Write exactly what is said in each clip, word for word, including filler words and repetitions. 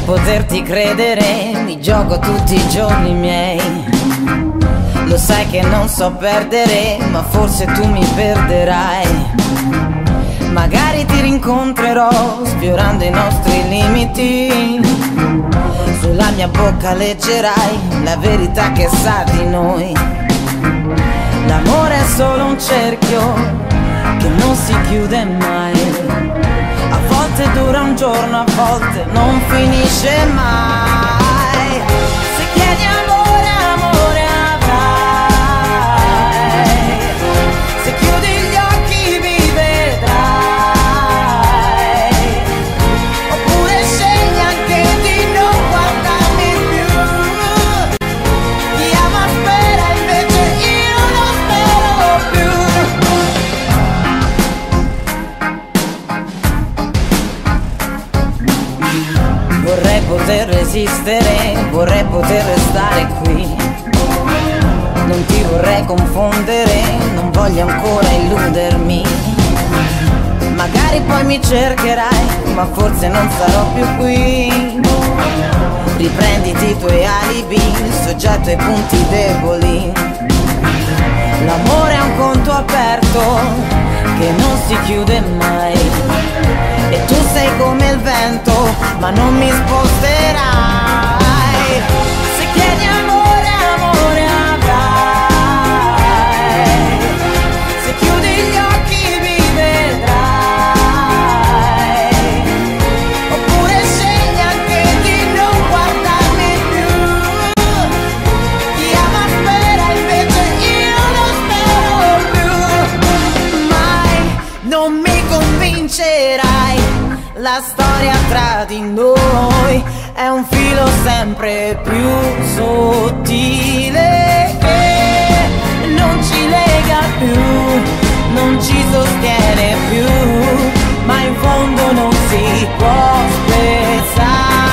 poterti credere, mi gioco tutti i giorni miei. Lo sai che non so perdere, ma forse tu mi perderai. Magari ti rincontrerò sfiorando i nostri limiti. Sulla mia bocca leggerai la verità che sa di noi. L'amore è solo un cerchio che non si chiude mai. A volte dura un giorno, a volte non finisce mai. Se chiedi amore, amore avrai. Se chiudi gli occhi mi vedrai. Oppure scegli anche di non guardarmi più. Chi ama spera, invece io non spero più. Vorrei poter resistere, vorrei poter restare qui. Non ti vorrei confondere, non voglio ancora illudermi. Magari poi mi cercherai, ma forse non sarò più qui. Riprenditi i tuoi alibi, il soggetto e i punti deboli. L'amore è un conto aperto che non si chiude mai. E tu sei come il vento, ma non mi sposterai. Se chiedi amore, amore avrai. Se chiudi gli occhi mi vedrai. Oppure scegli anche di non guardarmi più. Chi ama spera, invece io non spero più. Mai non mi convincerai. La storia tra di noi è un filo sempre più sottile che non ci lega più, non ci sostiene più, ma in fondo non si può spezzare.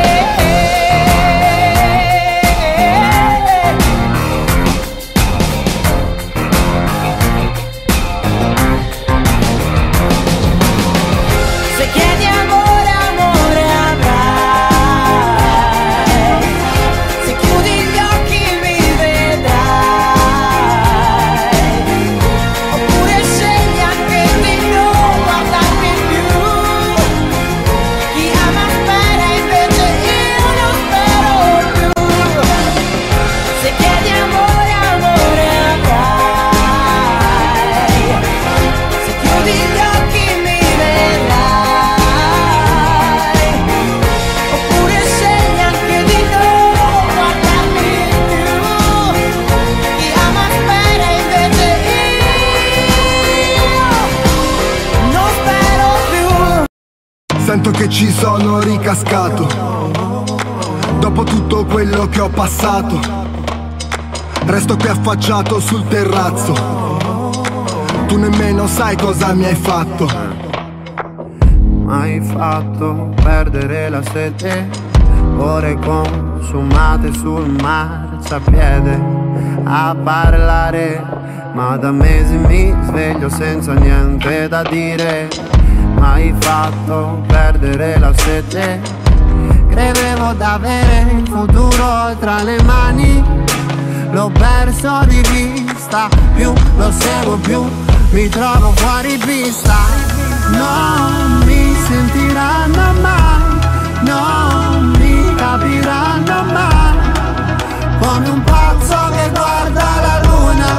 Sento che ci sono ricascato dopo tutto quello che ho passato. Resto qui affacciato sul terrazzo. Tu nemmeno sai cosa mi hai fatto. M'hai fatto perdere la sete. Ore consumate sul marciapiede a parlare, ma da mesi mi sveglio senza niente da dire. M'hai fatto perdere la sete. Credevo d'avere il futuro tra le mani. L'ho perso di vista, più lo seguo più mi trovo fuori pista. Non mi sentiranno mai, non mi capiranno mai. Come un pazzo che guarda la luna.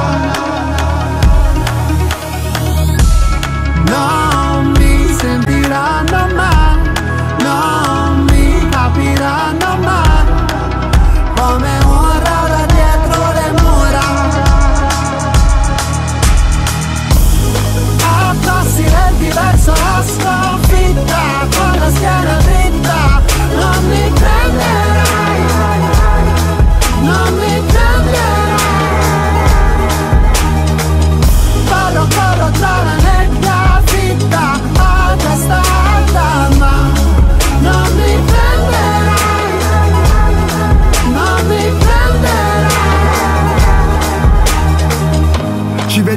Non mi sentiranno mai, non mi capiranno mai. Come ora da dietro le mura. Abbassi lenti verso la sconfitta, con la schiena dritta. Non mi prenderai, non mi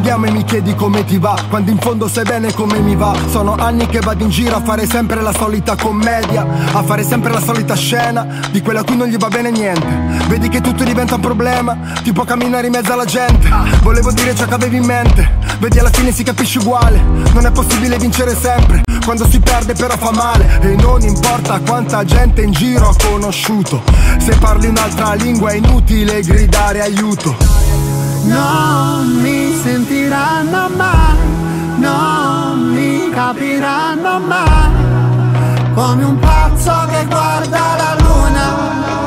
vediamo e mi chiedi come ti va, quando in fondo sai bene come mi va. Sono anni che vado in giro a fare sempre la solita commedia, a fare sempre la solita scena di quella a cui non gli va bene niente. Vedi che tutto diventa un problema, ti può camminare in mezzo alla gente. Volevo dire ciò che avevi in mente, vedi alla fine si capisce uguale. Non è possibile vincere sempre, quando si perde però fa male. E non importa quanta gente in giro ho conosciuto, se parli un'altra lingua è inutile gridare aiuto. Non mi sentiranno mai, non mi capiranno mai, come un pazzo che guarda la luna.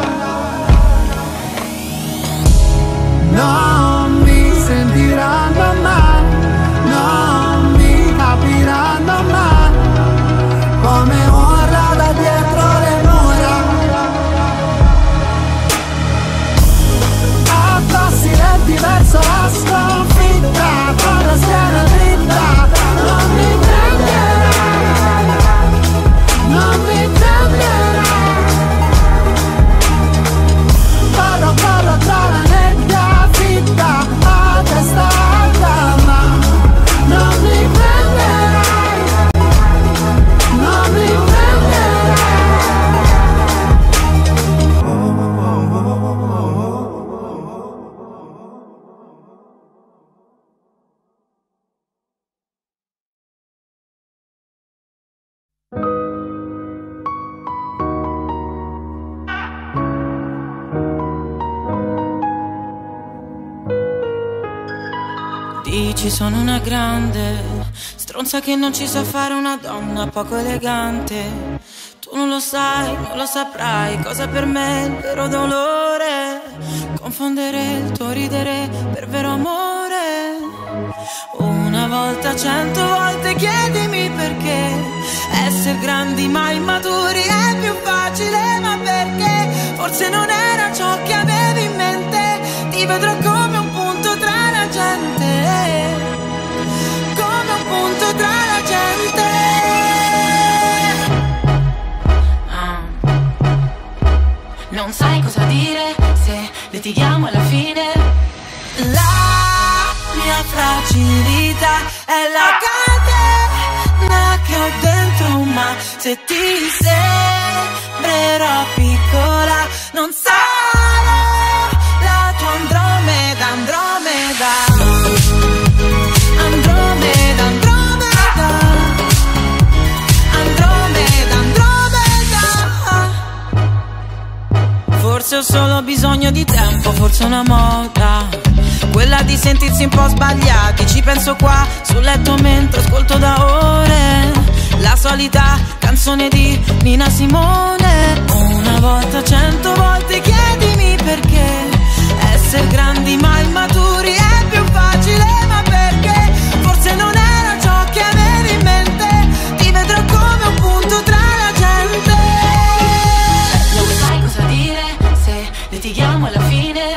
Non mi sentiranno mai, non mi capiranno mai, come urla da dietro le mura. Abbassi lenti verso la sconfitta, con la schiena dritta. Non mi prenderai, non mi prenderai. Corro, corro tra la nebbia fitta, a testa alta, ma non mi prenderai, non mi prenderai. Dici sono una grande stronza che non ci sa fare una donna poco elegante. Tu non lo sai, non lo saprai cosa per me è il vero dolore. Confondere il tuo ridere per vero amore. Una volta, cento volte chiedimi perché essere grandi ma immaturi è più facile. Ma perché? Forse non era ciò che avevi in mente. Ti vedrò come un punto tra la gente, come un punto tra la gente. Ah. Non sai cosa dire se litighiamo alla fine. La mia fragilità è la catena che ho dentro, ma se ti sembrerò piccola non sarò la tua Andromeda, Andromeda. Andromeda, Andromeda. Andromeda, Andromeda. Forse ho solo bisogno di tempo, forse una moda, quella di sentirsi un po' sbagliati. Ci penso qua sul letto mentre ascolto da ore la solita canzone di Nina Simone. Una volta, cento volte chiedimi perché essere grandi ma immaturi è più facile. Ma perché? Forse non era ciò che avevi in mente. Ti vedrò come un punto tra la gente. Non sai cosa dire se litighiamo alla fine.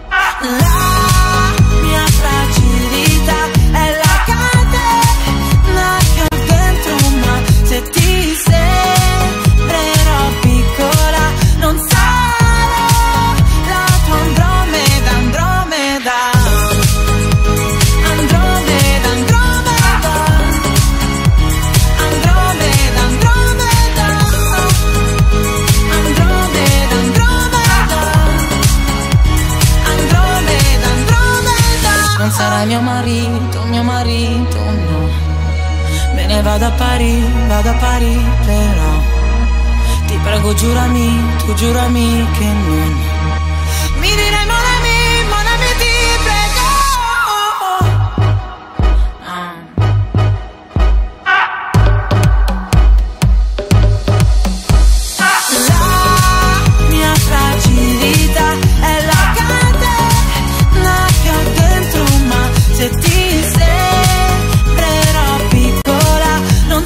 La mia fragilità è la catena che ho dentro, ma se ti sembrerò piccola non sarò la tua Andromeda, Andromeda. Andromeda, Andromeda. Andromeda, Andromeda. Andromeda, Andromeda. Andromeda, Andromeda. Non sarai mio marito, mio marito, no. Me ne vado a Parigi, vado a Parigi, però ti prego giurami, tu giurami che non mi dirai mon ami, mon ami, ti prego. Ah. La mia fragilità è la catena che ho dentro, ma se ti sembrerò piccola non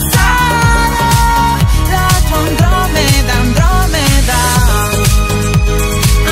sarò la tua Andromeda, Andromeda.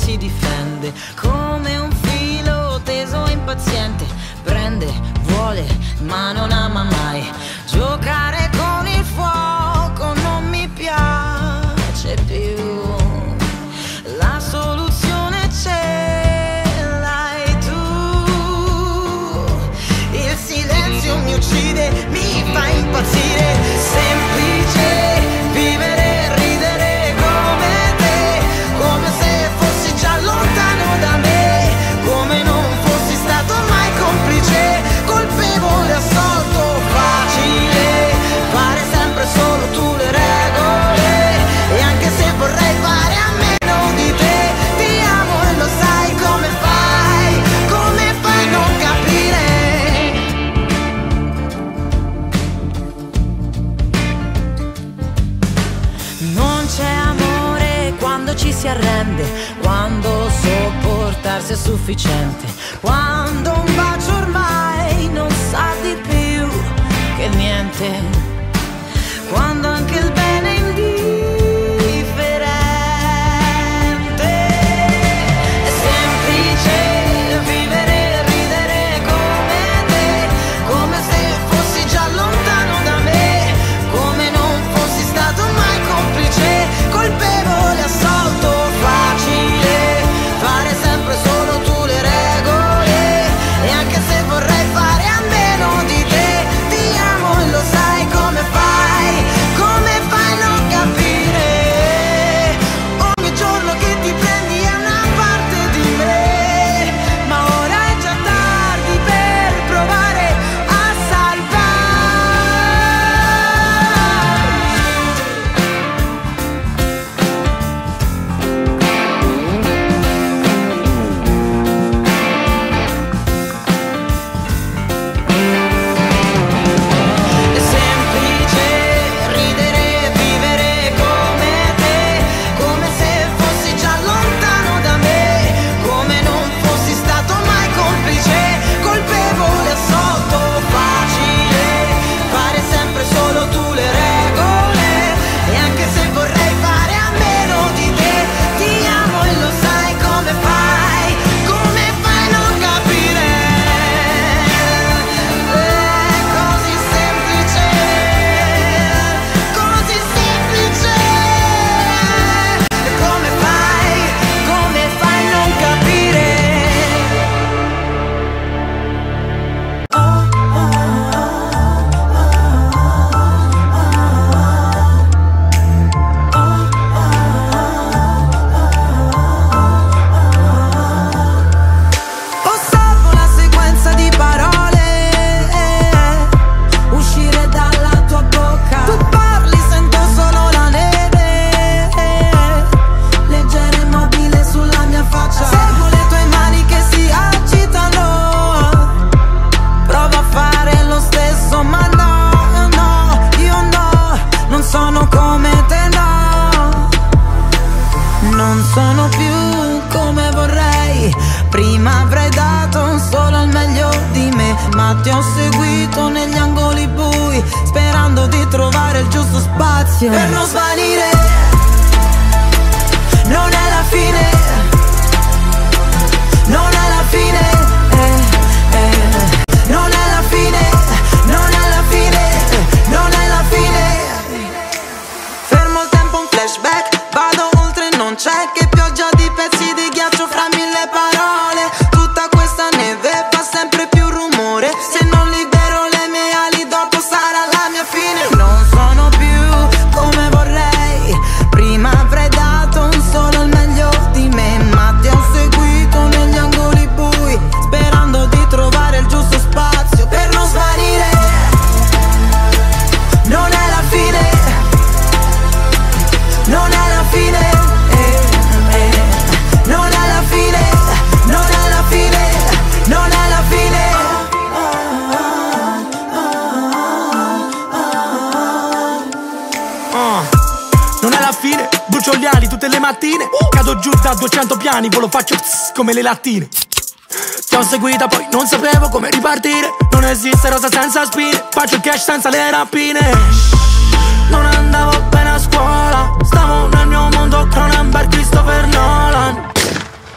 si difende come un filo teso e impaziente. Prende, vuole, ma non ama mai. Giocare con il fuoco non mi piace più. La soluzione c'è, l'hai tu. Il silenzio mi uccide, mi fa impazzire. Semplice vivere, ridere come te, come se fossi già lontano da me, come non fossi stato mai complice, colpevole, assolto, facile, fare sempre solo tu le regole. E anche se vorrei fare a meno di te, ti amo e lo sai. Come fai, come fai a non capire? Non c'è amore quando ci si arrende, quando sopportarsi è sufficiente, quando un bacio ormai non sa di più che niente, quando anche il bene è indifferente. È semplice vivere, ridere come te, come se fossi già lontano da me, come non fossi stato mai complice, colpevole, assolto, facile, fare sempre solo tu le regole. E anche se vorrei fare a meno di te, ti amo e lo sai. Come fai, come fai a non capire? Ogni giorno che ti prendi è una parte di me, ma ora è già tardi per provare a È semplice ridere, vivere come te, come se fossi già lontano da me, come non fossi stato mai complice, colpevole, assolto, facile, fare sempre solo tu le regole. E anche se vorrei fare a meno di te, ti amo e lo sai. Come fai, come fai a non capire? È così semplice, così semplice. Come fai, come fai a non capire? Osservo la sequenza di parole uscire dalla tua bocca. Tu parli, sento solo la neve, leggera e mobile sulla mia faccia. Seguo le tue mani che si agitano, provo a fare lo stesso, ma no, no, io no, non sono come te, no. Non sono più come vorrei, prima avrei dato solo il meglio di me, ma ti ho seguito negli angoli bui, sperando di trovare il giusto spazio per non svanire. Non è la fine, non è la fine, eh, eh. Non è la fine, non è la fine, non è la fine. Fermo il tempo, un flashback, vado oltre, non c'è che pioggia di pezzi di ghiaccio fra mille parole. Tutta questa neve fa sempre più rumore, se non libero le mie ali dopo sarà la mia fine. Non sono più come vorrei, prima avrei dato un solo il meglio di me, ma ti ho seguito negli angoli bui, sperando di trovare il giusto spazio per non svanire. Non è la fine, non è la fine, eh, eh. Non è la fine, non è la fine, non è la fine. Uh, non è la fine, brucio gli ali tutte le mattine, cado giù da duecento piani, volo faccio tss come le lattine. Ti ho seguita poi non sapevo come ripartire, non esiste rosa senza spine, faccio il cash senza le rapine. Non andavo bene a scuola, stavo nel mio mondo Cronenberg, Christopher Nolan.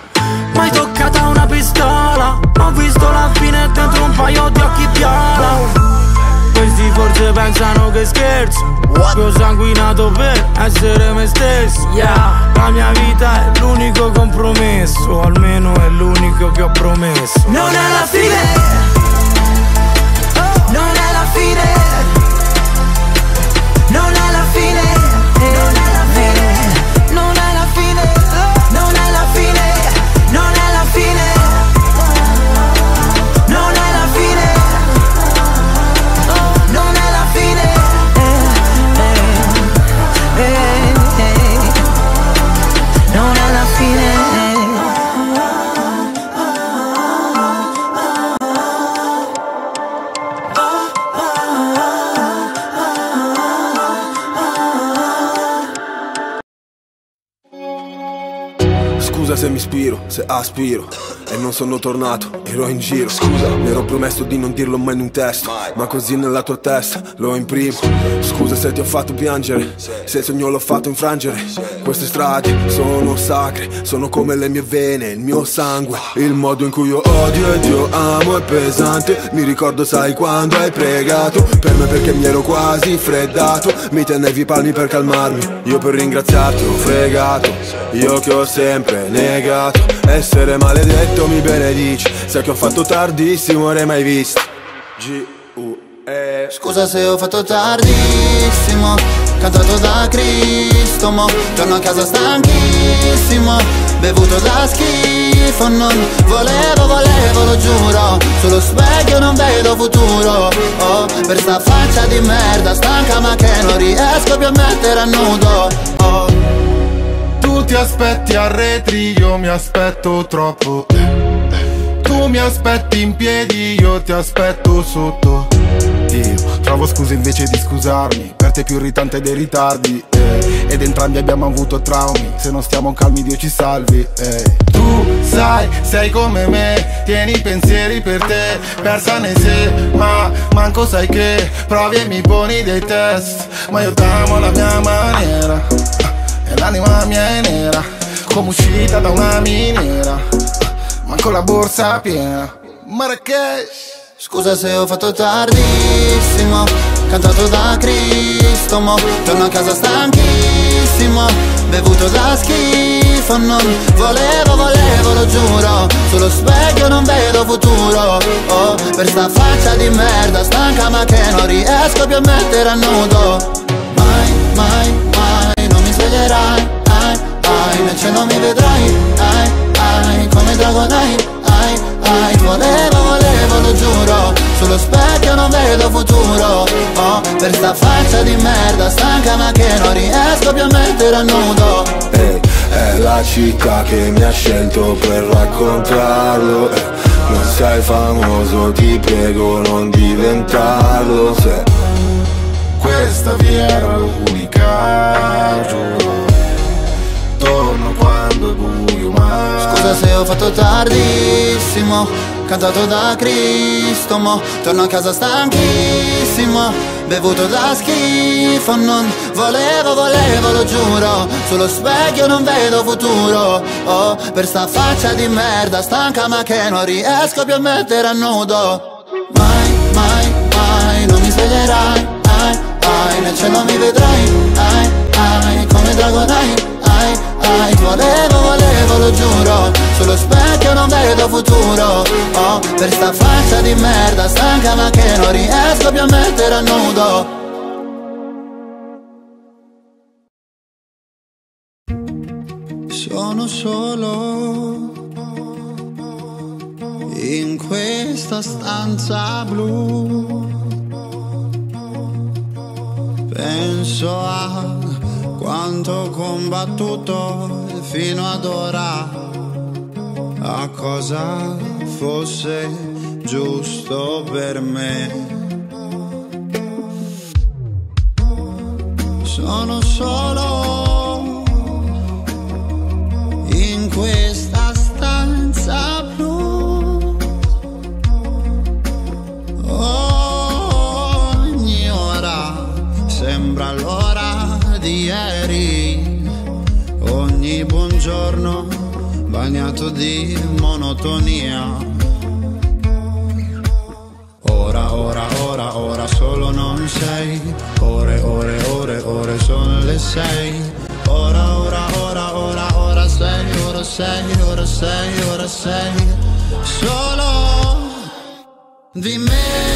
pistola, ho visto la fine dentro un paio di occhi viola. Questi forse pensano che scherzo, che ho sanguinato per essere me stesso, yeah. La mia vita è l'unico compromesso, almeno è l'unico che ho promesso. Non è la fine, non è la fine, non è la fine, non è la fine, non è la fine, non è la fine, non è la fine, non è la fine, non è la fine, non è la fine. Scusa se mi ispiro, se aspiro e non sono tornato, ero in giro. Scusa, mi ero promesso di non dirlo mai in un testo, ma così nella tua testa lo imprimo. Scusa se ti ho fatto piangere, se il sogno l'ho fatto infrangere. Queste strade sono sacre, sono come le mie vene, il mio sangue. Il modo in cui io odio ed io amo è pesante. Mi ricordo sai quando hai pregato per me perché mi ero quasi freddato. Mi tenevi i palmi per calmarmi, io per ringraziarti ho fregato. Io che ho sempre negato essere maledetto mi benedici. Sai che ho fatto tardissimo, ore mai visto. G U E. Scusa se ho fatto tardissimo, cantato da Cristo, mo torno a casa stanchissimo, bevuto da schifo. Non volevo, volevo, lo giuro, sullo specchio non vedo futuro. Oh, per sta faccia di merda stanca ma che non riesco più a mettere a nudo. Oh, tu ti aspetti arretri, io mi aspetto troppo. Tu mi aspetti in piedi, io ti aspetto sotto. Io trovo scuse invece di scusarmi, per te più irritante dei ritardi, eh. Ed entrambi abbiamo avuto traumi, se non stiamo calmi Dio ci salvi, eh. Tu sai, sei come me, tieni i pensieri per te, persa nei sé, ma manco sai che provi e mi poni dei test. Ma io t'amo alla mia maniera, e l'anima mia è nera, come uscita da una miniera, manco la borsa piena. Marrakesh. Scusa se ho fatto tardissimo, cantato da Cristo, mo torno a casa stanchissimo, bevuto da schifo. Non volevo, volevo, lo giuro, sullo specchio non vedo futuro. Oh, per sta faccia di merda stanca ma che non riesco più a mettere a nudo. Mai, mai, mai, non mi sveglierai, ai, ai, nel cielo mi vedrai, ai, ai, come Dragonite, ai, ai, volevo, volevo, lo giuro, sullo specchio non vedo futuro. Oh, per sta faccia di merda stanca ma che non riesco più a mettere a nudo. Hey, è la città che mi ha scelto per raccontarlo, eh. Non sei famoso, ti prego non diventarlo. Se questa via era l'unica, giuro, torno quando è buio ma... Scusa se ho fatto tardissimo, cantato da Cristo, mo torno a casa stanchissimo, bevuto da schifo. Non volevo, volevo, lo giuro, sullo specchio non vedo futuro. Oh, per sta faccia di merda stanca ma che non riesco più a mettere a nudo. Mai, mai, mai, non mi sveglierai, ai, ai, nel cielo mi vedrai, ai, ai, come Dragonite, ai, ai, volevo, volevo, lo giuro, sullo specchio non vedo futuro. Oh, per sta faccia di merda stanca ma che non riesco più a mettere a nudo. Sono solo in questa stanza blu, penso a quanto ho combattuto fino ad ora, a cosa fosse giusto per me. Sono solo in questa stanza blu, ogni ora sembra l'ora di ieri, ogni buongiorno va bagnato di monotonia. Ora, ora, ora, ora solo non sei. Ore, ore, ore, ore sono le sei. Ora, ora, ora, ora, ora sei. Ora sei, ora sei, ora sei. Solo dimentica,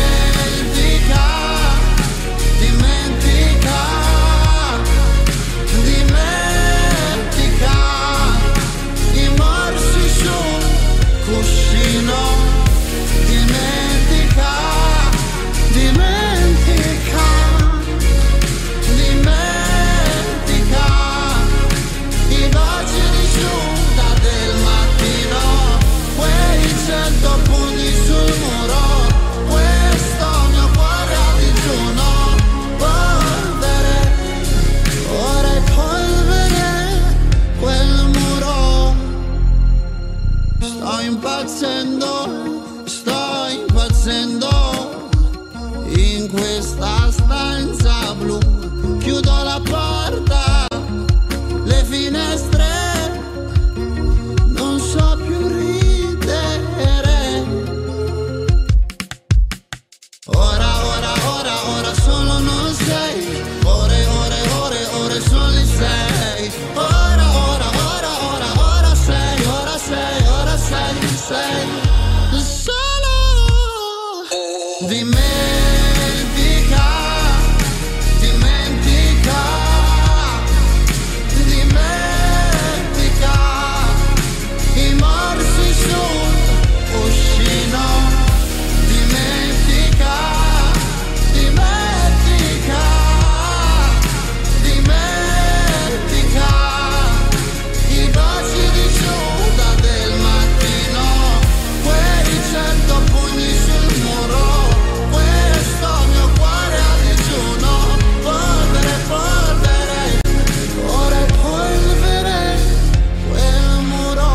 dimentica, dimentica i morsi sul cuscino. Dimentica, dimentica, dimentica i baci di giunta del mattino, quei cento pugni sul muro, questo mio cuore a digiuno. Polvere, ora è polvere quel muro. Sto impazzendo, sto impazzendo in questa stanza blu. Chiudo la porta, le finestre, non so più ridere. Ora, ora, ora, ora solo non sei. Ore, ore, ore, ore sono le sei. Ora, ora, ora, ora, ora sei. Ora sei, ora sei, sei. Solo dimentica, dimentica, dimentica i morsi sul cuscino. Dimentica, dimentica, dimentica i baci di giunta del mattino, quei cento pugni sul muro, questo mio cuore a digiuno. Polvere, polvere, ora è polvere quel muro.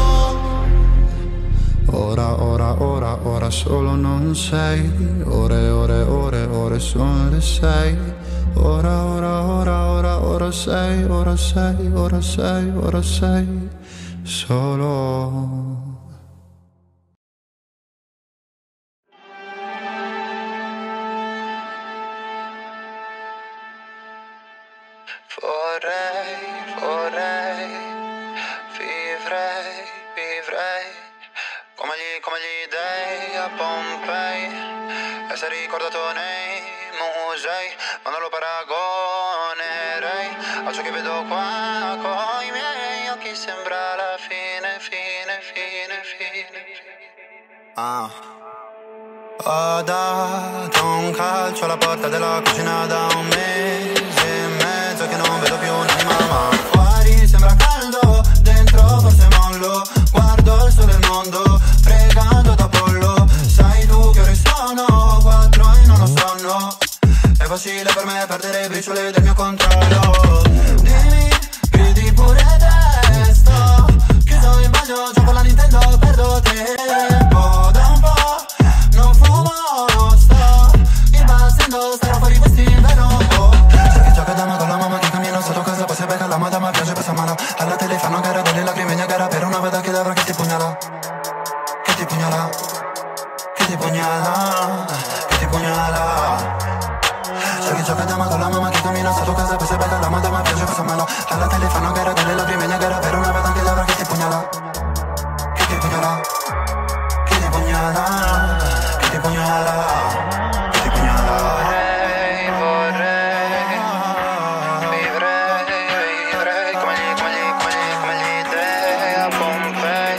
Ora, ora, ora, ora solo non sei. Ore, ore, ore, ore sono le sei. Ora, ora, ora, ora, ora sei. Ora sei, ora sei, ora sei. Solo vorrei, vorrei, vivrei, vivrei come gli, come gli dei a Pompei, essere ricordato nei musei, ma non lo paragonerei a ciò che vedo qua coi miei occhi. Sembra la fine, fine, fine, fine. Ah. Ho dato un calcio alla porta della cucina da un mese e mezzo che non vedo più un'anima, ma fuori sembra caldo, dentro forse mollo. Guardo il sole e il mondo, pregando d'Apollo. Sai tu che ore sono? Quattro e non ho sonno. È facile per me perdere i bricioli del mio controllo. Dimmi, gridi pure testo. Chiuso in bagno, gioco alla Nintendo, perdo tempo da un po'. Non fumo, non sto impazzendo, starò fuori quest'inverno. Oh, sai che gioca da mago la mamma che cammina sotto casa, poi si becca la madama, piace passa mala. Alla tele fanno gara delle lacrime, a gara per una veda che l'avrà che ti pugnala. Che ti pugnala, che ti pugnala, che ti pugnala. Sai che gioca da mago la mamma che cammina sotto casa, poi si becca la madama, piace passa mala. Alla tele fanno gara delle lacrime, a gara per una veda che l'avrà che ti pugnala. Che ti pugnala, che ti pugnala, che ti pugnala, che ti pugnala. Vorrei, vorrei, vivrei, vivrei come gli, come gli, come gli, come gli dei a Pompei.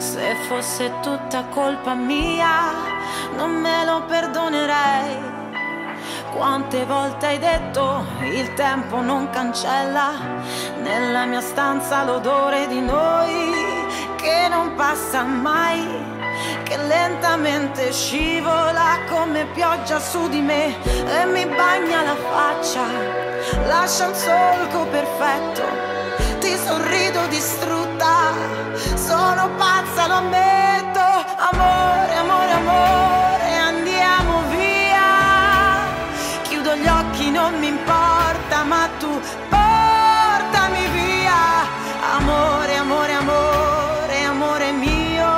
Se fosse tutta colpa mia, non me lo perdonerei. Quante volte hai detto il tempo non cancella, nella mia stanza l'odore di noi che non passa mai, che lentamente scivola come pioggia su di me e mi bagna la faccia, lascia un solco perfetto, ti sorrido distrutta, sono pazza, lo ammetto. Amore, amore, amore, andiamo via, chiudo gli occhi, non mi importa, ma tu portami via. Amore, amore, amore, amore mio,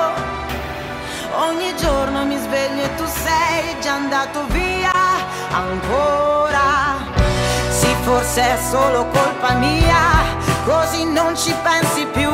ogni giorno mi sveglio e tu sei già andato via ancora. Sì, forse è solo colpa mia, così non ci pensi più.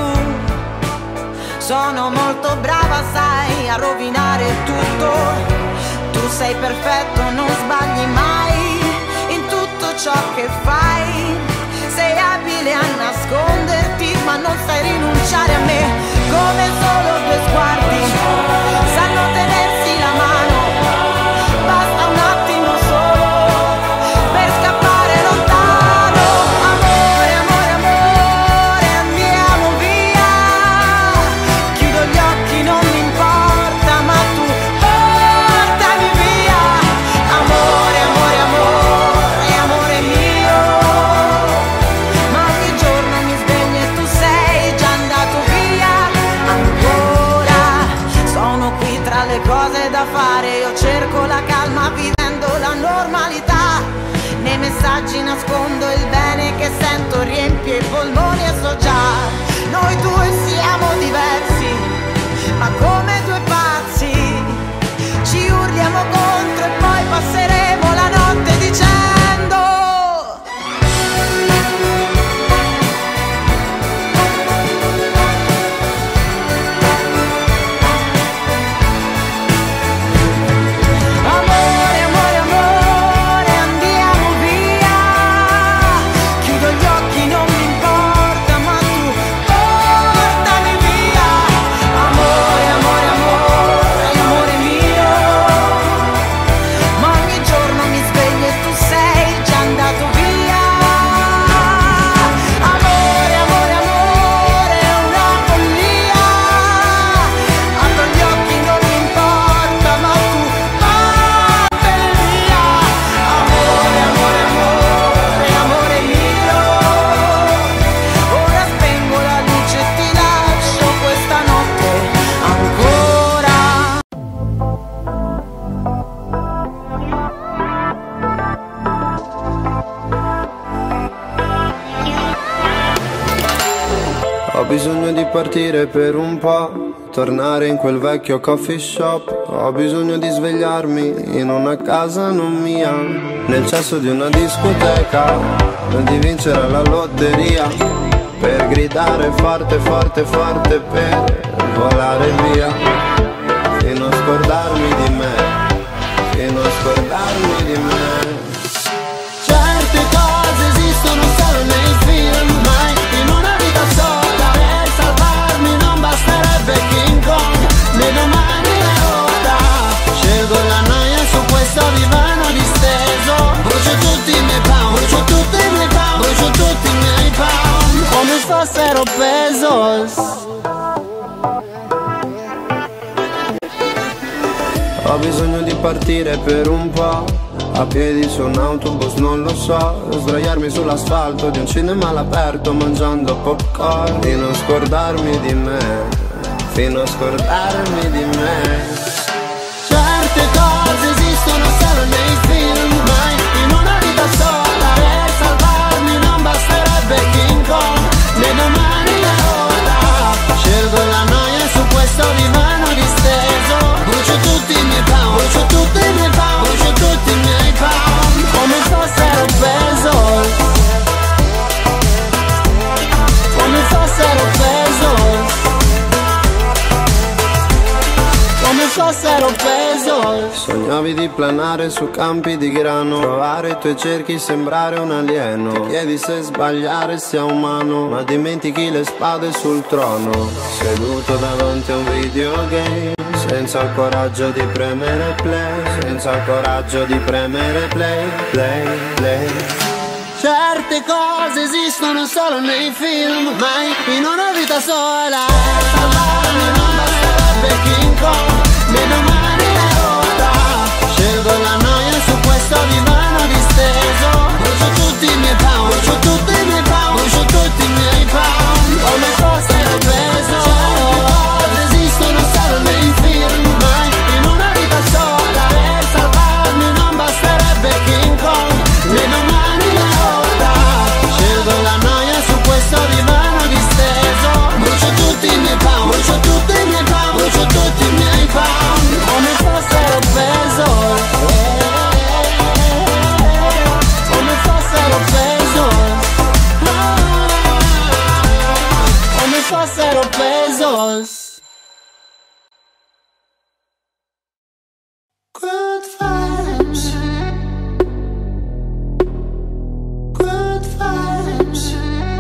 Sono molto brava, sai, a rovinare tutto. Tu sei perfetto, non sbagli mai in tutto ciò che fai. Sei abile a nasconderti, ma non sai rinunciare a me. Come solo due sguardi sanno tenersi la mano, basta un attimo solo per scappare lontano. Amore, amore, amore, andiamo via, chiudo gli occhi, non mi importa, ma tu portami via. Amore, amore, amore, amore mio, ma ogni giorno mi sveglio e tu sei già andato via ancora. Sono qui tra le cose da fare, io cerco la calma vivendo la normalità. Nei messaggi nascondo il bene che sento, riempie i polmoni e so già. Noi due siamo diversi, ma come due pazzi ci urliamo contro e poi passeremo la notte dicendo amore, amore, amore, andiamo via, chiudo gli occhi, non mi importa, ma tu portami via. Amore, amore, amore, amore mio, ma ogni giorno mi sveglio e tu sei già andato via. Amore, amore, amore, è una follia, apro gli occhi, non mi importa, ma tu portami via. Amore, amore, amore, amore mio, ora spengo la luce e ti lascio questa notte ancora. Ho bisogno di partire per un po', tornare in quel vecchio coffee shop. Ho bisogno di svegliarmi in una casa non mia, nel cesso di una discoteca, di vincere la lotteria, per gridare forte, forte, forte, per volare via, fino a scordarmi di me, fino a scordarmi di me. Certe cose esistono solo nei film, mai in una vita sola. Per salvarmi non basterebbe King Kong, né domani né ora. Scelgo la noia su questo divano disteso, brucio tutti i miei pound, brucio tutti i miei pound, brucio tutti i miei pound, come fossero pesos. Ho bisogno di partire per un po', a piedi su un autobus, non lo so, sdraiarmi sull'asfalto di un cinema all'aperto mangiando popcorn, fino a scordarmi di me, fino a scordarmi di me. Certe cose esistono solo nei film, mai in una vita sola. Per salvarmi non basterebbe King Kong, né domani né ora. Scelgo la noia su questo divano disteso, brucio tutti i miei pound, brucio tutti i miei pound, brucio tutti i miei pound, come fossero pesos, come fossero pesos, come fossero sol. Sognavi di planare su campi di grano, trovare i tuoi cerchi, sembrare un alieno. Ti chiedi se sbagliare sia umano, ma dimentichi le spade sul trono. Seduto davanti a un videogame, senza il coraggio di premere play, senza il coraggio di premere play, play, play. Certe cose esistono solo nei film, mai in una vita sola. Salvarmi non basterebbe King Kong, meno male ora. Scelgo la noia su questo divano disteso. Brucio tutti i miei pound, brucio tutti i miei pound, brucio tutti i miei pound, come fossero peso. Certe cose esistono solo nei film, mai in una vita sola. Per salvarmi non basterebbe King Kong, meno male. Scelgo la noia su questo divano disteso. Brucio tutti i miei pound, brucio tutti i miei pound, brucio tutti i miei pound, come fossero peso, come fossero peso, come fossero pesos. Good vibes, good vibes.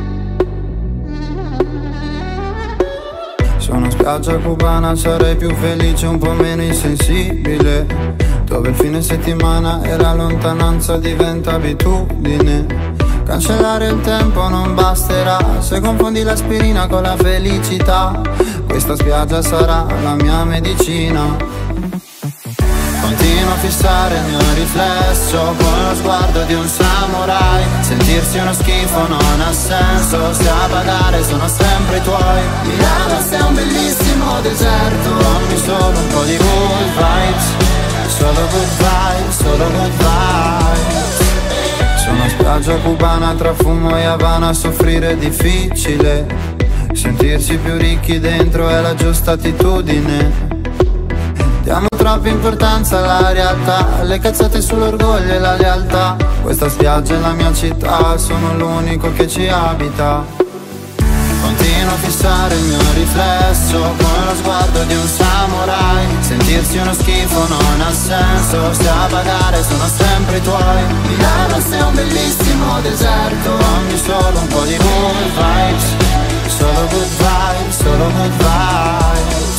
Su una spiaggia cubana sarei più felice, un po' meno insensibile, dove il fine settimana e la lontananza diventa abitudine. Cancellare il tempo non basterà se confondi l'aspirina con la felicità. Questa spiaggia sarà la mia medicina. Continuo a fissare il mio riflesso con lo sguardo di un samurai. Sentirsi uno schifo non ha senso, se a pagare sono sempre i tuoi. Milano sei un bellissimo deserto, dammi solo un po' di good vibes, solo good vibes, solo good vibes. Su una spiaggia cubana tra fumo e Havana a soffrire è difficile. Sentirsi più ricchi dentro è la giusta attitudine. Diamo troppa importanza alla realtà, le cazzate sull'orgoglio e la lealtà. Questa spiaggia è la mia città, sono l'unico che ci abita. Continuo a fissare il mio riflesso con lo sguardo di un samurai. Sentirsi uno schifo non ha senso, se a pagare sono sempre i tuoi. Milano sei un bellissimo deserto, dammi solo un po' di good vibes, solo good vibes, solo good vibes.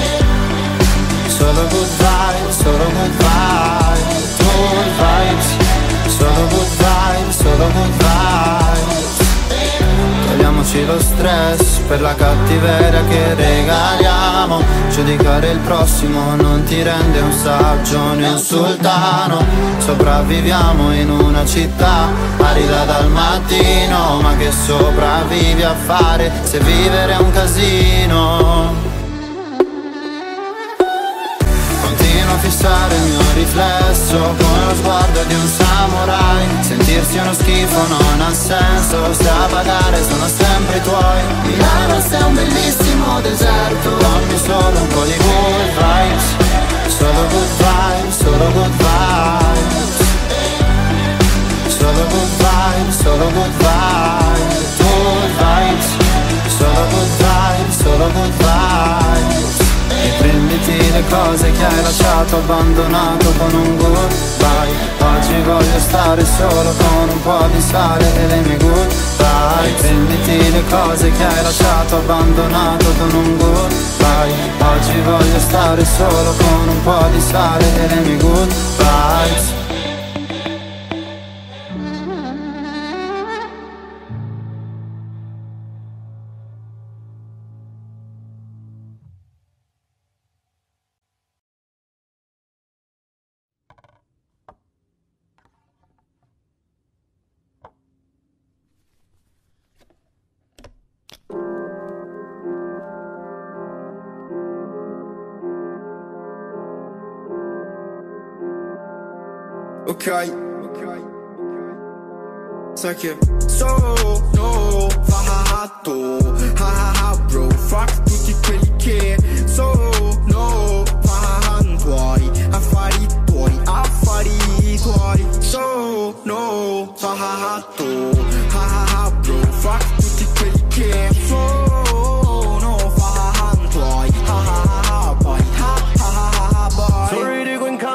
Solo good vibes, solo good vibes, good vibes, solo good vibes, solo good vibes. Togliamoci lo stress per la cattiveria che regaliamo. Giudicare il prossimo non ti rende un saggio né un sultano. Sopravviviamo in una città arida dal mattino, ma che sopravvivi a fare se vivere è un casino. Continuo a fissare il mio riflesso con lo sguardo di un samurai. Sentirsi uno schifo non ha senso, se a pagare sono sempre i tuoi. Milano sei un bellissimo deserto, dammi solo un po' di good vibes, solo good vibes, solo good vibes. Solo good vibes, solo good vibes, good vibes. Solo good vibes, solo good vibes. E prenditi le cose che hai lasciato abbandonato con un goodbye. Oggi voglio stare solo con un po' di sale e le mie goodbye. E prenditi le cose che hai lasciato abbandonato con un goodbye. Oggi voglio stare solo con un po' di sale e le mie goodbye. Ok, sai che sono fatto, ha ha bro, fuck tutti quelli che sono fan tuoi, affari tuoi, affari tuoi. Sono fatto, ha ha bro, fuck tutti quelli che sono fan tuoi, ha ha boy, ha ha boy. Sorry dico in casa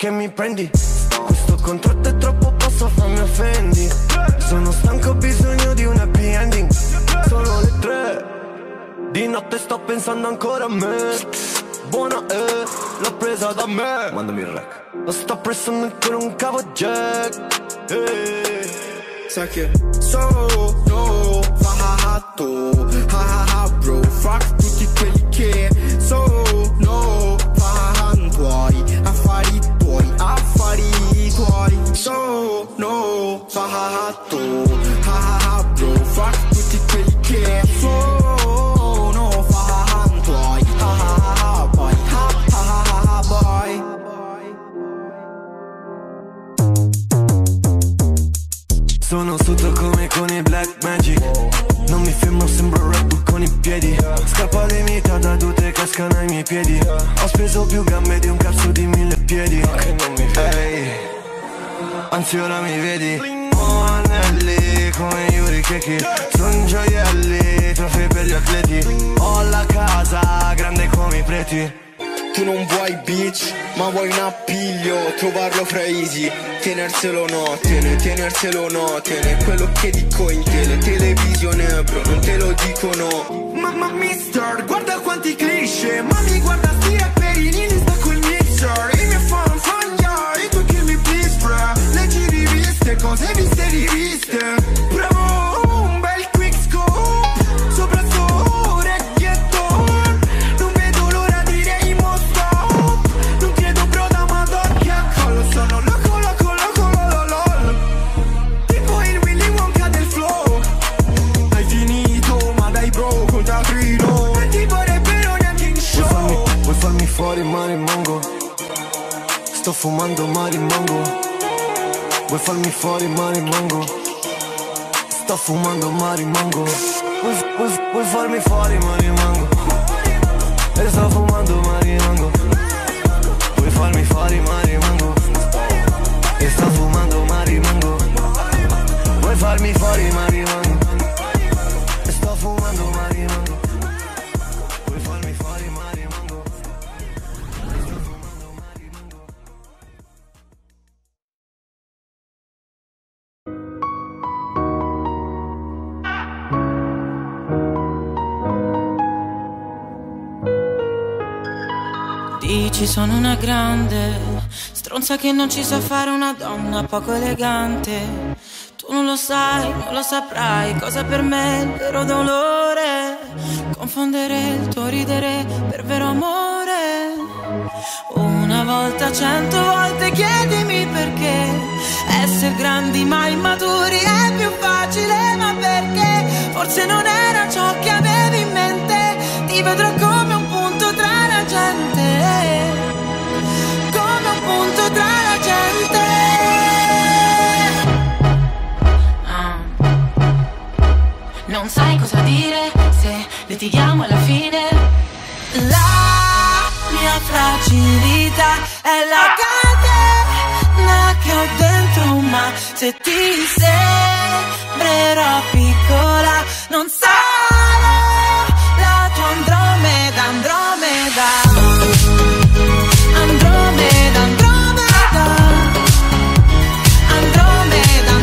che mi prendi. Questo contratto è troppo basso, fammi offendi. Sono stanco, ho bisogno di un happy ending. Sono le tre di notte, sto pensando ancora a me. Buona eh, l'ho presa da me. Mandami il rec. Lo sto pressando con un cavo jack. eh. Sai che sono fatto, ah ah bro, fuck tutti quelli che sono fan tuoi, affari tuoi, affari tuoi. Sono fatto, ah ah bro, fuck tutti quelli che sono fan tuoi, ah ah boy, ah ah boy. Sono sotto come con i Black Magic. Non mi fermo, sembro Red Bull con i piedi. Scarpa limitata, tutte cascano ai miei piedi. Ho speso più gambe di un cazzo di mille piedi. Che non mi vedi, anzi ora mi vedi. Ho anelli come Yuri Keki. Son gioielli, trofei per gli atleti. Ho la casa grande come i preti. Tu non vuoi bitch, ma vuoi un appiglio, trovarlo fra easy. Tenerselo no, tene, tenerselo no, tene. Quello che dico in tele, televisione bro, non te lo dicono. Ma ma mister, guarda quanti cliché. Mami guarda sti rapperini, li sta col mixer. I miei fan fan yeah, i tuoi kill me please bro. Leggi riviste, cose viste riviste. Bravo, un bel quick scope, sopra sto reggaeton. Non vedo l'ora di direi mo stop. Non credo bro da madocchia, collo sono loco loco loco lolo lolo. Tipo il Willy Wonka del flow. Hai finito ma dai bro col teatrino. Non ti vorrebbero neanche in show. Vuoi farmi, vuoi farmi fuori ma rimango. Sto fumando ma rimango. Vuoi farmi fuori ma rimango. Sto fumando ma rimango. Vuoi, vuoi, vuoi farmi fuori ma rimango. E sto fumando ma rimango. Vuoi farmi fuori ma rimango. E sto fumando ma rimango. Vuoi farmi fuori ma rimango. E sto fumando ma rimango. Vuoi farmi fuori ma rimango. E sto fumando ma rimango. Dici sono una grande stronza che non ci sa fare una donna poco elegante. Tu non lo sai, non lo saprai cosa per me è il vero dolore. Confondere il tuo ridere per vero amore. Una volta, cento volte chiedimi perché essere grandi ma immaturi è più facile. Ma perché? Forse non era ciò che avevi in mente. Ti vedrò come un punto tra la gente, come un punto tra la gente. ah. Non sai cosa dire se litighiamo alla fine. La mia fragilità è la catena che ho dentro, ma se ti sembrerò piccola non sarò la tua Andromeda, Andromeda. Andromeda, Andromeda. Andromeda,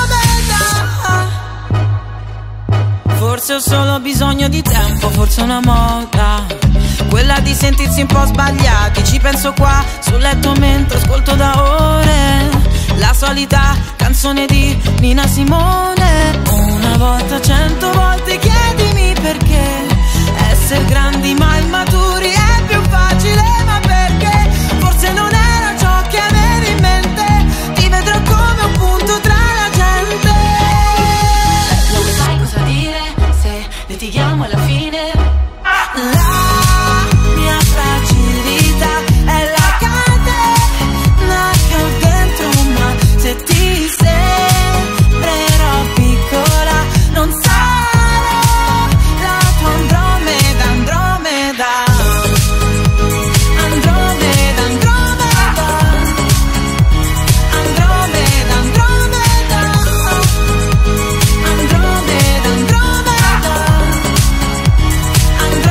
Andromeda. Forse ho solo bisogno di tempo, forse una moda, quella di sentirsi un po' sbagliati. Ci penso qua sul letto mentre ascolto da ore la solita canzone di Nina Simone. Una volta, cento volte chiedimi perché essere grandi ma immaturi è più facile. Ma perché? Forse non era ciò che avevi in mente. Ti vedrò come un punto tra la gente. Non sai cosa dire se litighiamo alla fine. La mia fragilità è la catena che ho dentro, ma se ti sembrerò piccola non sarò la tua Andromeda, Andromeda. Andromeda, Andromeda. Andromeda, Andromeda. Andromeda,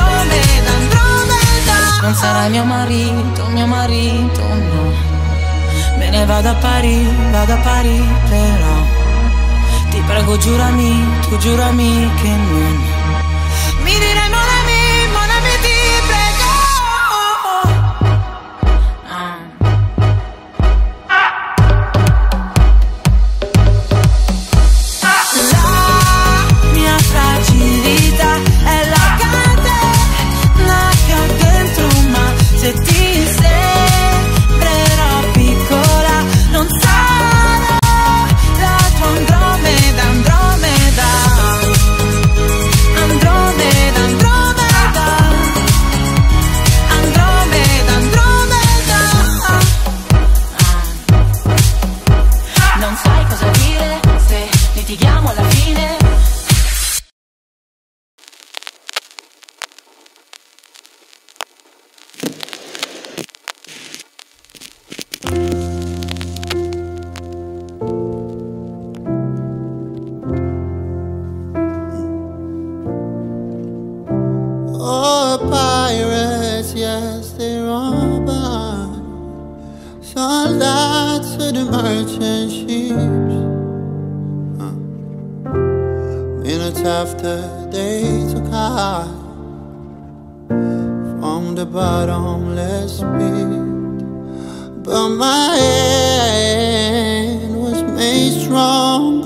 Andromeda. Andromeda, Andromeda. Non sarai mio marito, mio marito, no. ne vado a Parigi, vado a Parigi, però ti prego giurami, tu giurami che non mi dirai mon ami, mon ami ti prego. ah. La mia fragilità è la catena che ho dentro, ma se ti sembrerò piccola non sarò la tua Andromeda, Andromeda, Andromeda, Andromeda, Andromeda, Andromeda. Non sai cosa dire se litighiamo alla fine. Oh, pirates, yes, they're all bound. Soldiers to the merchant ships. Huh. Minutes after they took high from the bottomless pit, but my hand was made strong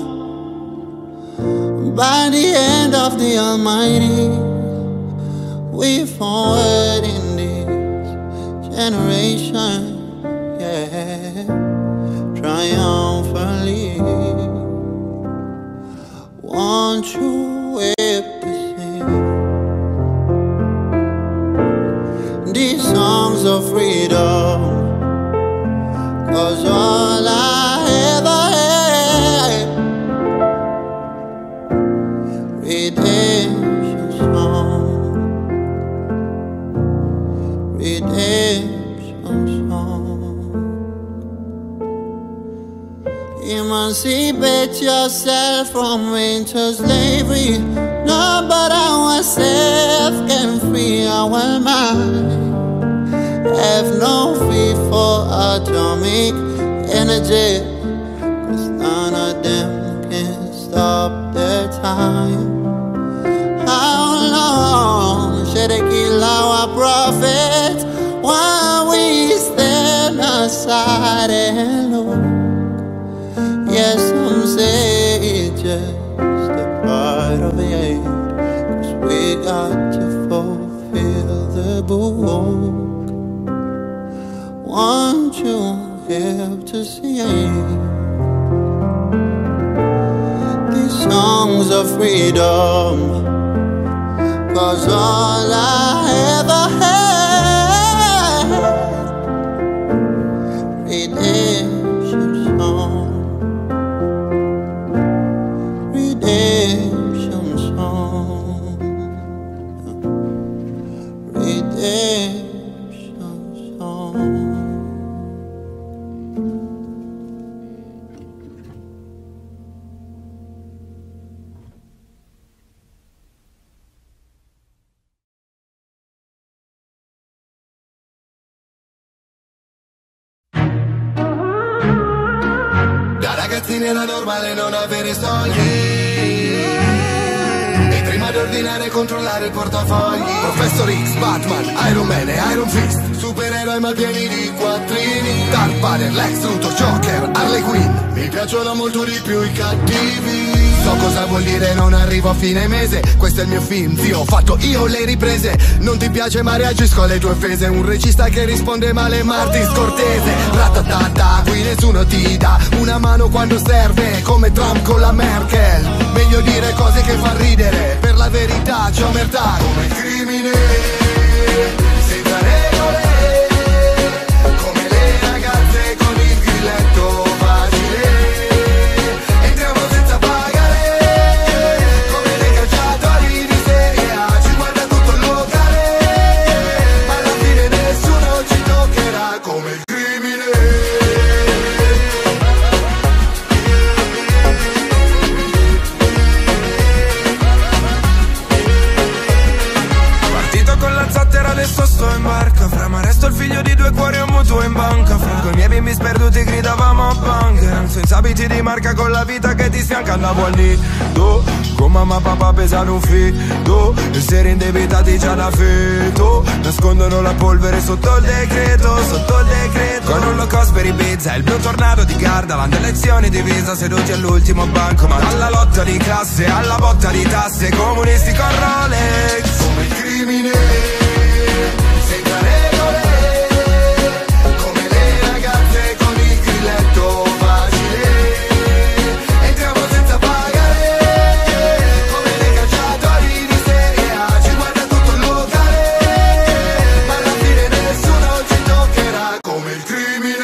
by the hand of the Almighty. We forward in this generation, yeah, triumphantly. Won't you whip the sing these songs of freedom? 'Cause all I ever had, redemption song. Redemption song. Emancipate yourself from winter slavery. No, but ourselves can free our mind. Have no fear for atomic energy, 'cause none of them can stop their time. How long should they kill our prophets while we stand aside and look? Yes, some say it's just a part of it, 'cause we got to fulfill the book. Won't you help to sing these songs of freedom? 'Cause all I ever had, redemption song, redemption song, redemption song. Era normale non avere soldi e prima di ordinare controllare il portafogli. Professor X, Batman, Iron Man e Iron Fist, supereroi ma pieni di quattrini. Darth Vader, Lex Luthor, Joker, Harley Quinn. Mi piacciono molto di più i cattivi. So cosa vuol dire non arrivo a fine mese. Questo è il mio film, zio, ho fatto io le riprese. Non ti piace ma reagisco alle tue offese. Un regista che risponde male Martin Scorsese. Ratatata, qui nessuno ti dà una mano quando serve, come Trump con la Merkel. Meglio dire cose che fa ridere, per la verità c'è omertà come il crimine senza regole, come le ragazze con il grilletto facile. Entriamo senza pagare, come dei calciatori di Serie A. Ci guarda tutto il locale, ma alla fine nessuno ci toccherà come il crimine. Con adesso sto in barca, fra, ma resto il figlio di due cuori e un mutuo in banca, fra. Con i miei bimbi sperduti gridavamo a bunker, senza abiti di marca con la vita che ti sfianca. Andavo al nido, con mamma e papà pesano un fido, essere indebitati già da feto, nascondono la polvere sotto il decreto, sotto il decreto. Con un low cost per Ibiza, il blu tornado di Gardaland, elezioni divisa, seduti all'ultimo banco, ma dalla lotta di classe alla botta di tasse, comunisti con Rolex. Come il crimine, senza regole, come le ragazze con il grilletto facile, entriamo senza pagare, come dei calciatori di Serie A, ci guarda tutto il locale, ma alla fine nessuno ci toccherà. Come il crimine.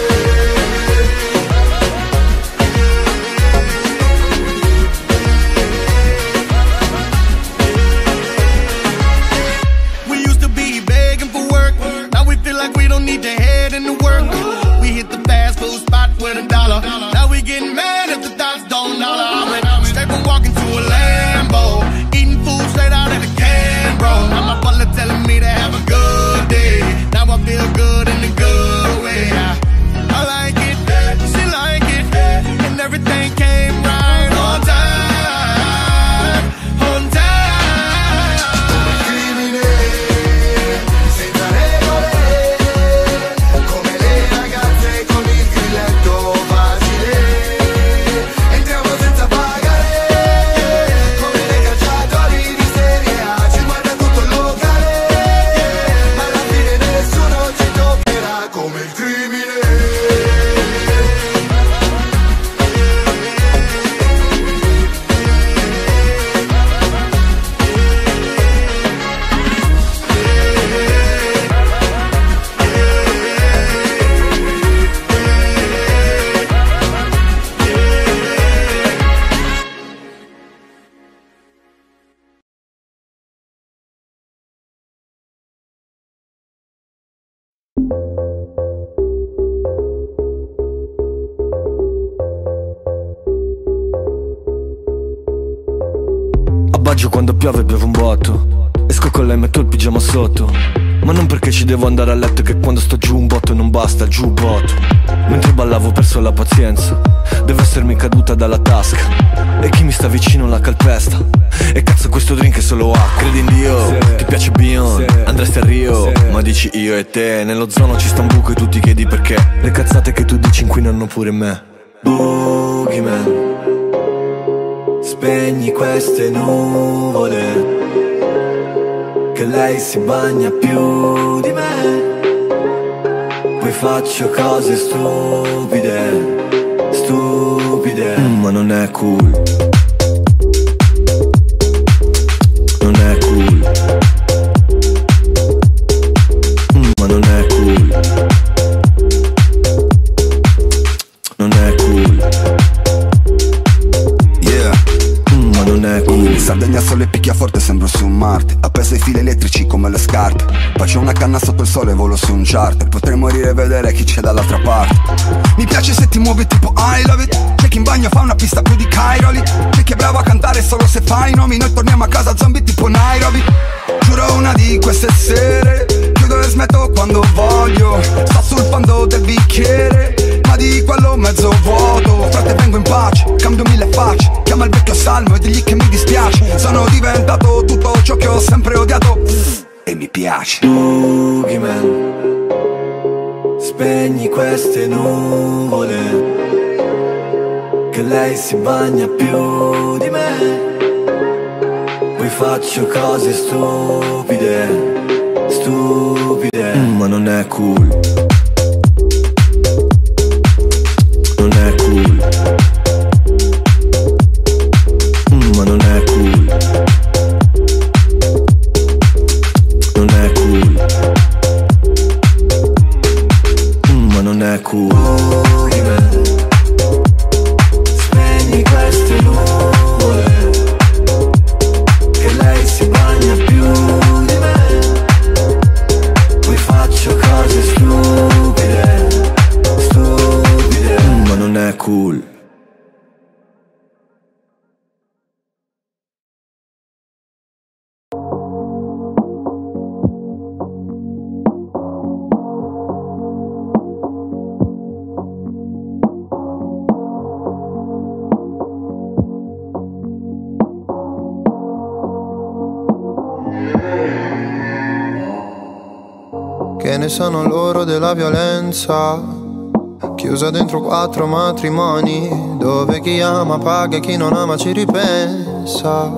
Need to head in the work. We hit the fast food spot with a dollar. Now we getting mad if the dots don't dollar. Straight from walking to a Lambo, eating food straight out of the can, bro. Now my butler telling me to have a good day. Now I feel good in the good way. I like it, she like it, and everything came right on time, on time. Quando piove bevo un botto, esco con lei, metto il pigiama sotto, ma non perché ci devo andare a letto, che quando sto giù un botto non basta, giù botto. Mentre ballavo ho perso la pazienza, deve essermi caduta dalla tasca, e chi mi sta vicino la calpesta. E cazzo questo drink è solo acqua. Credi in Dio, sì. Ti piace Beyond, sì. Andresti a Rio, sì. Ma dici io e te. Nello zono ci sta un buco e tu ti chiedi perché. Le cazzate che tu dici inquinano pure me. Boogeyman, spegni queste nuvole, che lei si bagna più di me. Poi faccio cose stupide, stupide, mm, ma non è cool. Non è cool. Mm, ma non è cool. Non è cool. Non è cool. Sardegna sole picchia forte, sembro su Marte. Appeso ai fili elettrici come le scarpe. Faccio una canna sotto il sole, volo su un charter. Potrei morire e vedere chi c'è dall'altra parte. Mi piace se ti muovi tipo I love it. C'è chi in bagno fa una pista più di Cairoli. C'è chi è bravo a cantare solo se fa i nomi. Noi torniamo a casa zombie tipo Nairobi. Giuro una di queste sere chiudo e smetto quando voglio. Sto sul fondo del bicchiere, ma di quello mezzo vuoto. Frate vengo in pace, cambio mille facce. Chiama il vecchio salmo e digli che mi dispiace. Sono diventato tutto ciò che ho sempre odiato e mi piace. Boogeyman, spegni queste nuvole, che lei si bagna più di me. Poi faccio cose stupide, stupide, mm, ma non è cool. Non è cool. Mm, ma non è cool. Non è cool. Mm, ma non è cool. Boogeyman, spegni queste nuvole, che lei si bagna più di me. Poi faccio cose stupide. Che ne sanno loro della violenza, chiusa dentro quattro matrimoni, dove chi ama paga e chi non ama ci ripensa.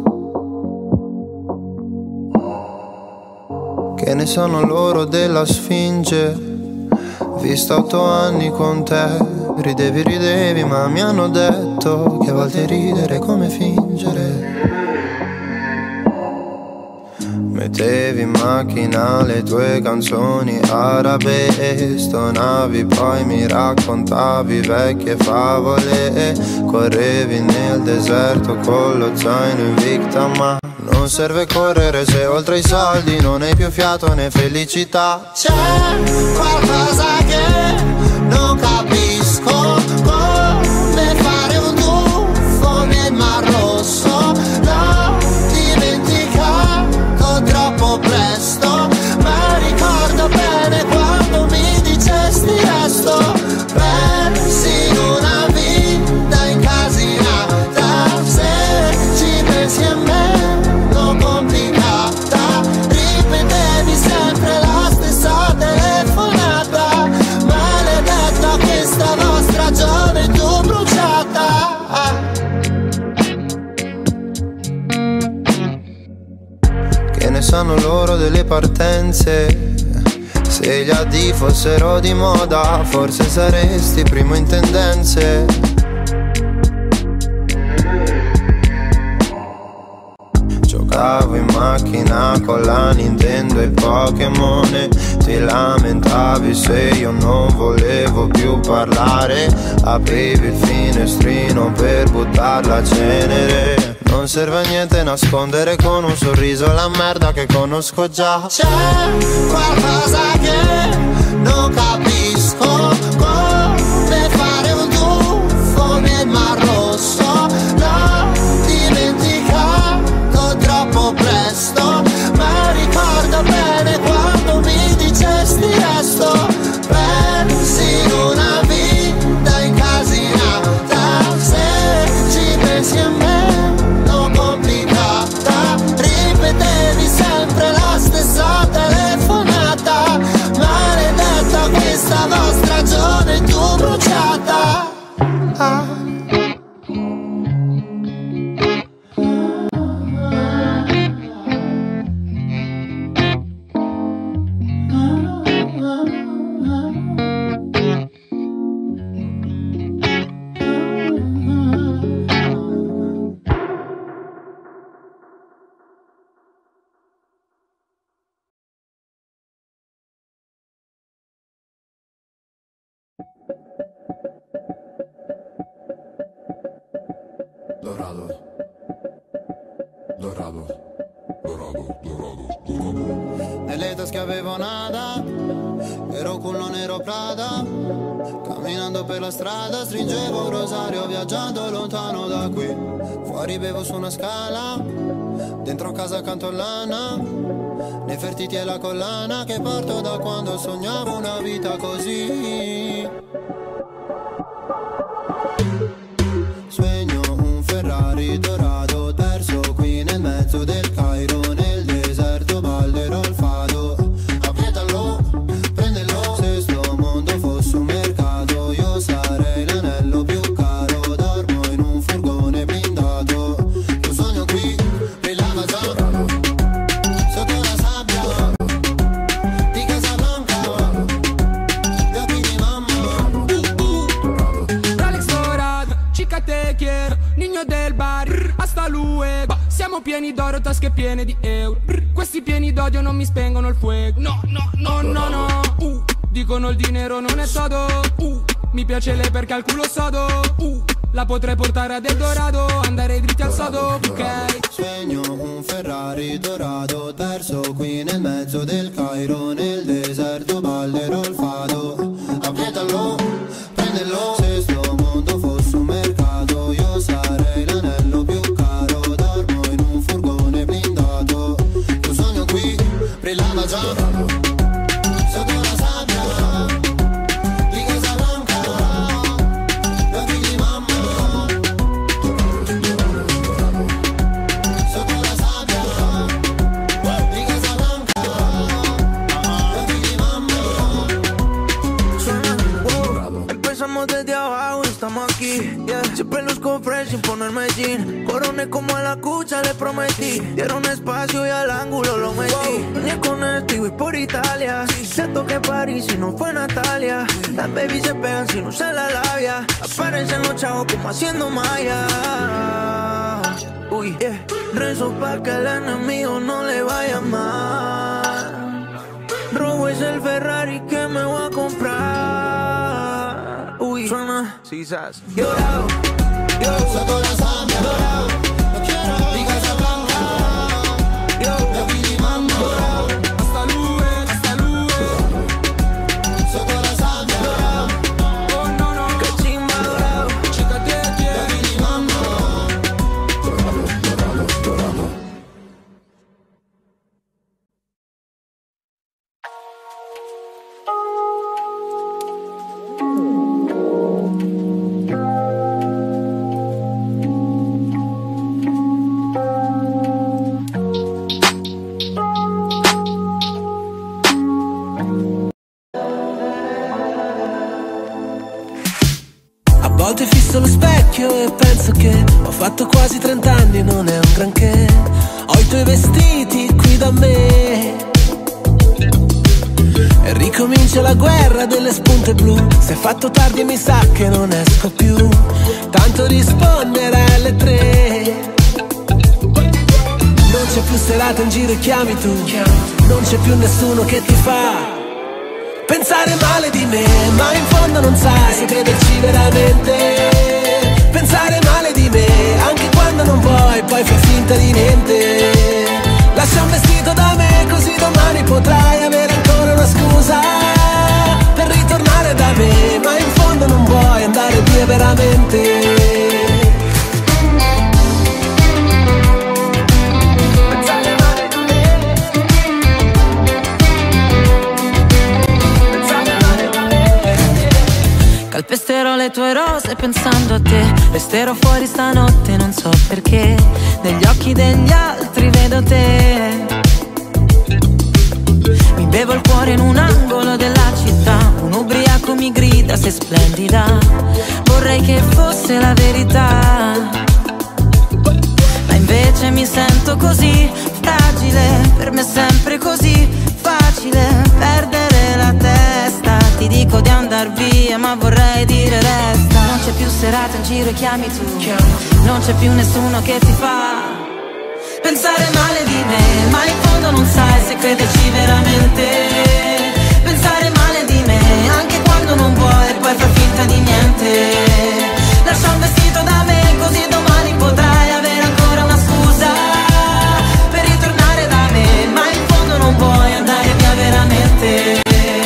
Che ne sanno loro della Sfinge, vista otto anni con te, ridevi ridevi ma mi hanno detto che a volte ridere è come fingere. Mettevi in macchina le tue canzoni arabe, stonavi poi mi raccontavi vecchie favole, correvi nel deserto con lo zaino Invicta, ma non serve correre se oltre i soldi non hai più fiato né felicità. C'è qualcosa che non capisco, come fare un tuffo nel Mar Rosso. L'ho dimenticato troppo presto, ma ricordo bene quando mi dicesti resto. Pensi in una vita incasinata, se ci pensi a me complicata, ripetevi sempre la stessa telefonata, maledetta questa vostra gioventù bruciata. Che ne sanno loro delle partenze, se gli addii fossero di moda forse saresti primo in tendenze. Giocavo in macchina con la Nintendo e Pokémon, ti lamentavi se io non volevo più parlare, aprivi il finestrino per buttar la cenere. Non serve a niente nascondere con un sorriso la merda che conosco già. C'è qualcosa che non capisco, come fare un tuffo nel Mar Rosso. L'ho dimenticato troppo presto, ma ricordo bene quando mi dicesti resto. Pensi in una vita incasinata, se ci pensi a me complicata, ripetevi sempre la stessa telefonata, maledetta questa vostra gioventù bruciata. Ah. Dorado, dorado, dorado, dorado, dorado. Nelle tasche avevo nada, ero culo nero Prada, camminando per la strada stringevo un rosario viaggiando lontano da qui. Fuori bevo su una scala, dentro casa canto lana, Nefertiti e la collana che porto da quando sognavo una vita così. Sogno un Ferrari dorato perso qui nel mezzo del Cairo, nel deserto ballerò il fado. Appietalo, prendelo, se sto mondo fosse un mercato io sarei l'anello più caro. Dormo in un furgone blindato, io sogno qui, brillava già sotto la sabbia di Casablanca, gli occhi di mamma. Rolex dorado, chica te quiero, niño del bar, hasta luego. Siamo pieni d'oro, tasche piene di euro. Questi pieni d'odio non mi spengono il fuoco. No, no, no, no, no. Uh, dicono il dinero non è todo. Uh, mi piace lei perché ha il culo sodo. Uh, la potrei portare ad Eldorado, andare dritti al sodo, ok. Sogno un Ferrari dorato perso qui nel mezzo del Cairo, nel deserto ballerò il fado. Appietalo, prendelo, se sto mondo fosse un mercato io sarei l'anello più caro. Dormo in un furgone blindato, io sogno qui, brillava già sotto la sabbia di Casablanca, gli occhi di mamma. Sotto la sabbia di Casablanca, gli occhi di mamma. Pelusco fresh sin ponerme jean. Coroné como a la cucha, le prometí. Dieron espacio y al ángulo lo metí. Ni con esto y voy por Italia. Siento que París si no fue Natalia. Las baby se pegan si no se la labia. Aparecen los chavos como haciendo malla. Uy, yeah. Rezo pa' que el enemigo no le vaya mal. Robo es el Ferrari que me voy a comprar. Uy, suena quizás. Llorado, yo saco la sangre. Llorado, no quiero mi casa blanca. Yo, yo fui limando. Llorado, hasta lube, hasta lube. Saco la sangre. Llorado, oh no no. Que chimba dorado. Chica te quiero. Yo fui limando. Llorado, llorado, llorado. A volte fisso lo specchio e penso che ho fatto quasi trent'anni e non è un granché. Ho i tuoi vestiti qui da me e ricomincia la guerra delle spunte blu. Se è fatto tardi mi sa che non esco più, tanto rispondere alle tre. Non c'è più serata in giro e chiami tu, non c'è più nessuno che ti fa pensare male di me, ma in fondo non sai se crederci veramente. Pensare male di me, anche quando non vuoi, poi fai finta di niente. Lascia un vestito da me, così domani potrai avere ancora una scusa per ritornare da me, ma in fondo non vuoi andare via veramente. Calpesterò le tue rose pensando a te. Resterò fuori stanotte, non so perché. Negli occhi degli altri vedo te. Mi bevo il cuore in un angolo della città. Un ubriaco mi grida, sei splendida. Vorrei che fosse la verità, ma invece mi sento così fragile. Per me è sempre così facile perdere la testa. Ti dico di andar via ma vorrei dire resta. Non c'è più serata in giro e chiami tu, non c'è più nessuno che ti fa pensare male di me, ma in fondo non sai se crederci veramente. Pensare male di me, anche quando non vuoi, poi far finta di niente. Lascia un vestito da me, così domani potrai avere ancora una scusa per ritornare da me, ma in fondo non vuoi andare via veramente.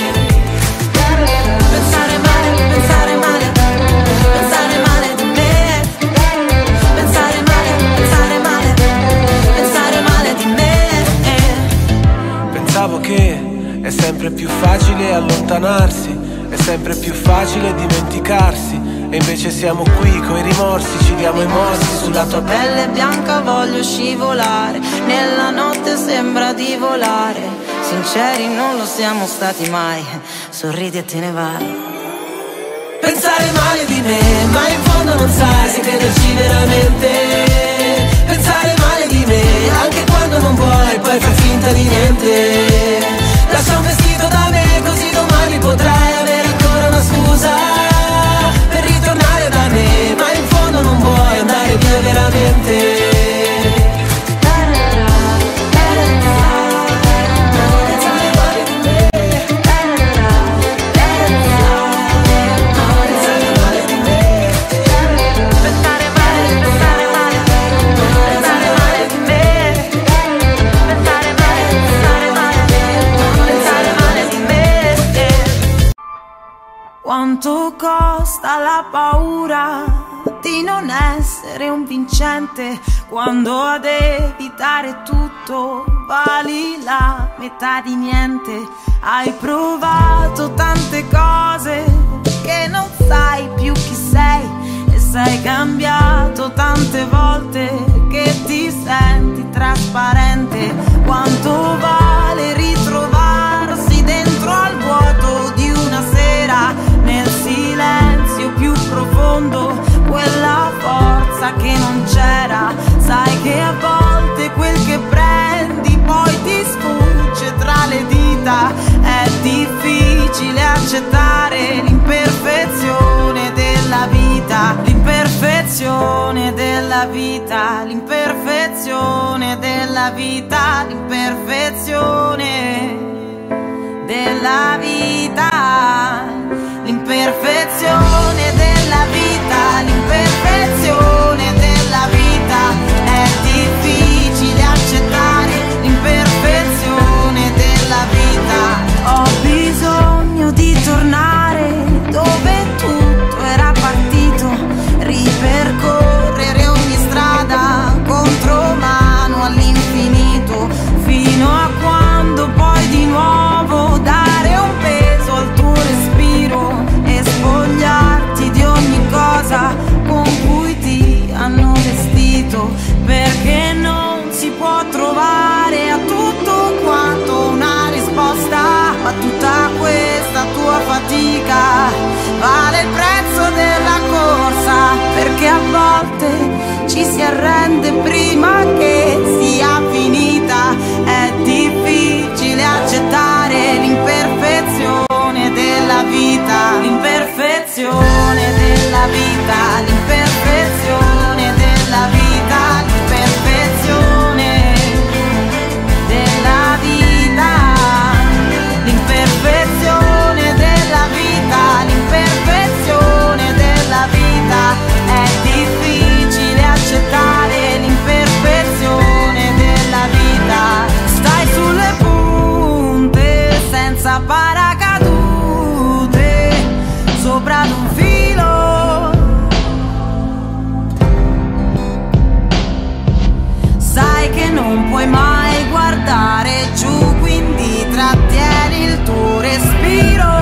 Pensare male, pensare male, pensare male di me. Pensare male, pensare male, pensare male di me. Pensavo che è sempre più facile allontanarsi, è sempre più facile dimenticarsi, e invece siamo qui coi rimorsi, ci diamo i morsi sulla tua Pelle bianca voglio scivolare, nella notte sembra di volare. Sinceri non lo siamo stati mai, sorridi e te ne vai. Pensare male di me, ma in fondo non sai se crederci veramente. Pensare male di me, anche quando non vuoi, poi fai finta di niente. Lascia un vestito da me, così domani potrai avere ancora una scusa per ritornare da me, ma in fondo non vuoi andare via veramente. Quanto costa la paura di non essere un vincente, quando ad evitare tutto vali la metà di niente. Hai provato tante cose che non sai più chi sei, e sei cambiato tante volte che ti senti trasparente. Quanto vale ritrovarsi dentro al vuoto di una sera, nel silenzio più profondo, quella vita. È difficile accettare l'imperfezione della vita, l'imperfezione della vita, l'imperfezione della vita, l'imperfezione della vita, l'imperfezione della vita, l'imperfezione della vita. È difficile accettare l'imperfezione della vita. Ho bisogno di tornare dove tutto era partito, ripercorrere ogni strada contromano all'infinito, fino a quando poi di nuovo dare un peso al tuo respiro e spogliarti di ogni cosa con cui ti hanno vestito, perché non si può trovare a tutto quanto una risposta, ma tutta questa tua fatica vale il prezzo della corsa, perché a volte ci si arrende prima che sia finita. È difficile accettare l'imperfezione della vita, l'imperfezione della vita, l'imperfezione della vita, l'imperfezione della vita, l'imperfezione della vita, l'imperfezione della vita. È difficile accettare l'imperfezione della vita. Stai sulle punte senza paracadute, sopra ad un filo. Sai che non puoi mai guardare giù, quindi trattieni il tuo respiro.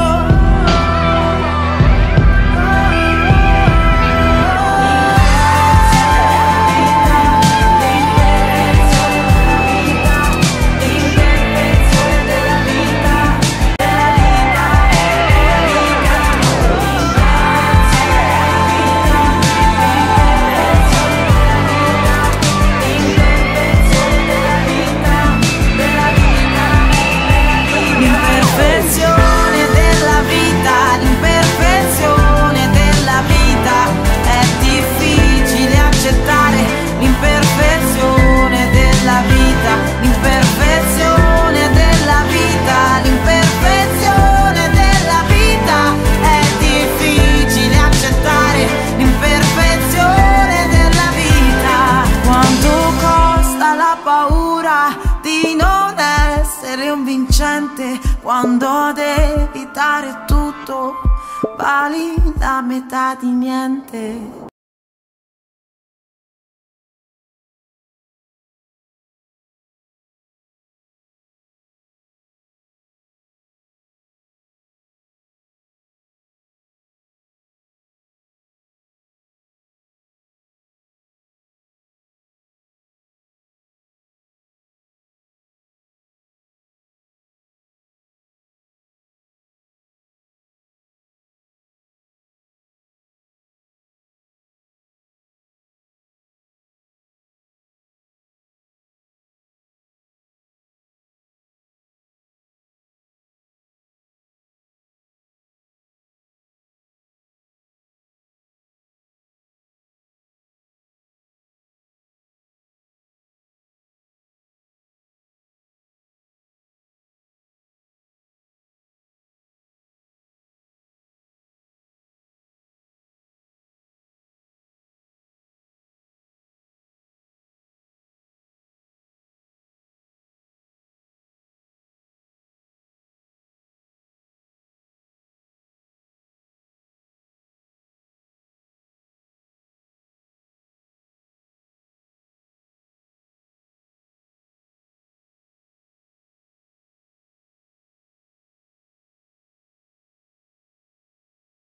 Quando devi dare tutto, vali la metà di niente.